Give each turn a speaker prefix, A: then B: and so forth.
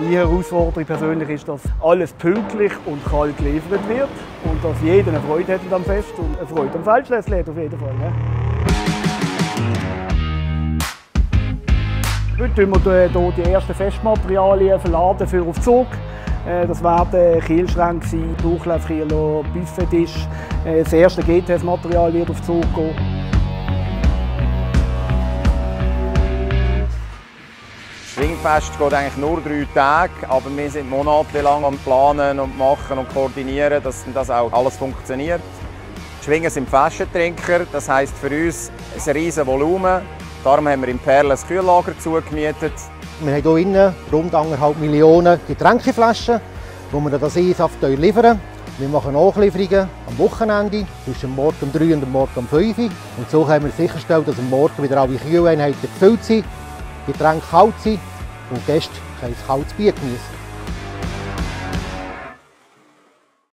A: Meine Herausforderung persönlich ist, dass alles pünktlich und kalt geliefert wird und dass jeder eine Freude hat am Fest und eine Freude am Feldschlössli hat auf jeden Fall. Ne? Heute tun wir hier die ersten Festmaterialien verladen für auf Zug. Das werden Kielschränke sein, Durchlaufkieler, Buffettisch. Das erste GTS-Material wird auf Zug gehen.
B: Das Schwingfest geht eigentlich nur 3 Tage, aber wir sind monatelang am Planen und Machen und Koordinieren, dass das auch alles funktioniert. Die Schwingen sind Flaschentrinker, das heisst für uns ein riesiges Volumen. Darum haben wir im Perl ein Kühllager zugemietet.
C: Wir haben hier innen rund 1,5 Millionen Getränkeflaschen, wo wir das Einsaft liefern. Wir machen Nachlieferungen am Wochenende zwischen morgen um 3 und morgen um 5 Uhr. Und so können wir sicherstellen, dass am Morgen wieder alle Kühleinheiten gefüllt sind, Getränke kalt sind und die Gäste können ein kaltes Bier genießen.